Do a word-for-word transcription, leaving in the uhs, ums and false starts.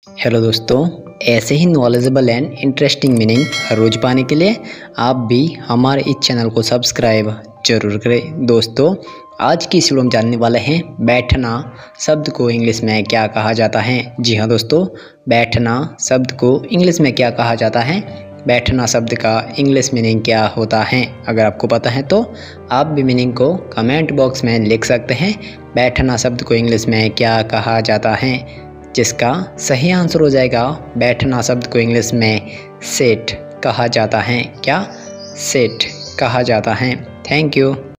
Hello दोस्तों, ऐसे ही नॉलेजेबल एंड इंटरेस्टिंग मीनिंग हर रोज़ पाने के लिए आप भी हमारे इस चैनल को सब्सक्राइब जरूर करें। दोस्तों, आज की इस वीडियो में जानने वाले हैं बैठना शब्द को इंग्लिश में क्या कहा जाता है। जी हाँ दोस्तों, बैठना शब्द को इंग्लिश में क्या कहा जाता है, बैठना शब्द का इंग्लिश मीनिंग क्या होता है। अगर आपको पता है तो आप भी मीनिंग को कमेंट बॉक्स में लिख सकते हैं। बैठना शब्द को इंग्लिश में क्या कहा जाता है, जिसका सही आंसर हो जाएगा बैठना शब्द को इंग्लिश में सेट कहा जाता है। क्या सेट कहा जाता है। Thank you.